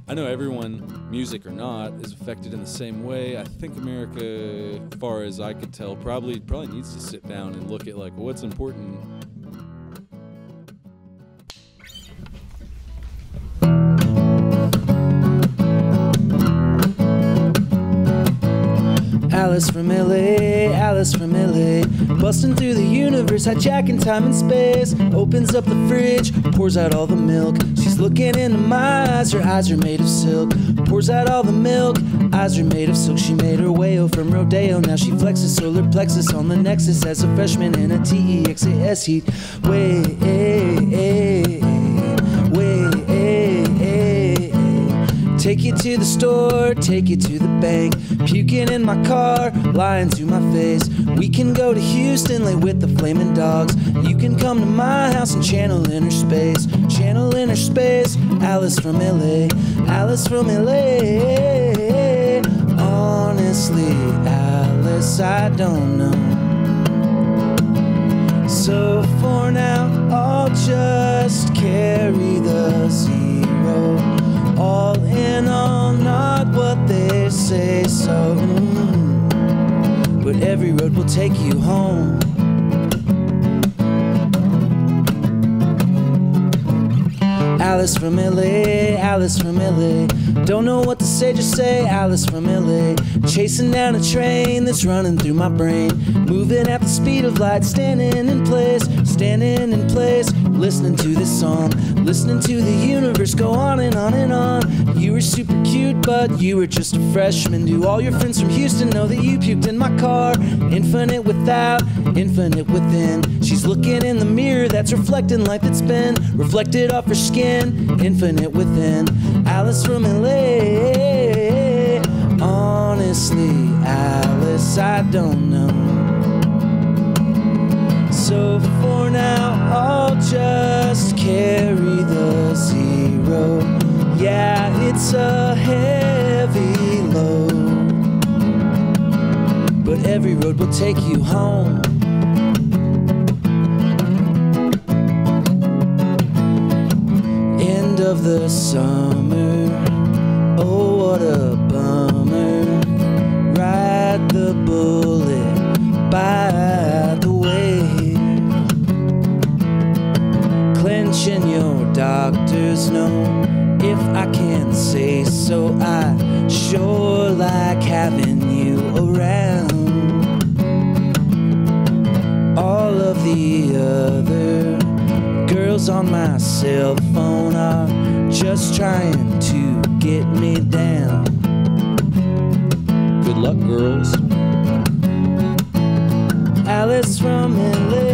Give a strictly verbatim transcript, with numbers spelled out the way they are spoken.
I know everyone, music or not, is affected in the same way. I think America, as far as I could tell, probably probably needs to sit down and look at like what's important. Alice from L A, Alice from L A, busting through the universe, hijacking time and space. Opens up the fridge, pours out all the milk. She's looking into my eyes, her eyes are made of silk. Pours out all the milk, eyes are made of silk. She made her way oh from Rodeo, now she flexes solar plexus on the nexus as a freshman in a T E X A S heat. Way, way, take you to the store, take you to the bank. Puking in my car, lying to my face. We can go to Houston, lay with the flaming dogs. You can come to my house and channel inner space. Channel inner space, Alice from L A, Alice from L A. Honestly, Alice, I don't know. So for now, I'll just carry the zero. All in all, not what they say, so mm, but every road will take you home. Alice from L A, Alice from L A. Don't know what to say, just say Alice from L A. Chasing down a train that's running through my brain. Moving at the speed of light, standing in place, standing in place. Listening to this song, listening to the universe go on and on and on. You were super cute, but you were just a freshman. Do all your friends from Houston know that you puked in my car? Infinite without, infinite within. She's looking in the mirror that's reflecting light that's been reflected off her skin. Infinite within, Alice from L A. Honestly, Alice, I don't know. So for now, I'll just carry the zero. Yeah, it's a heavy load, but every road will take you home. End of the summer, oh what a bummer. Ride the bullet by the way. Clenching your doctor's note, if I can say so. I sure like having you around. All of the other girls on my cell phone are just trying to get me down. Good luck, girls. Alice from L A.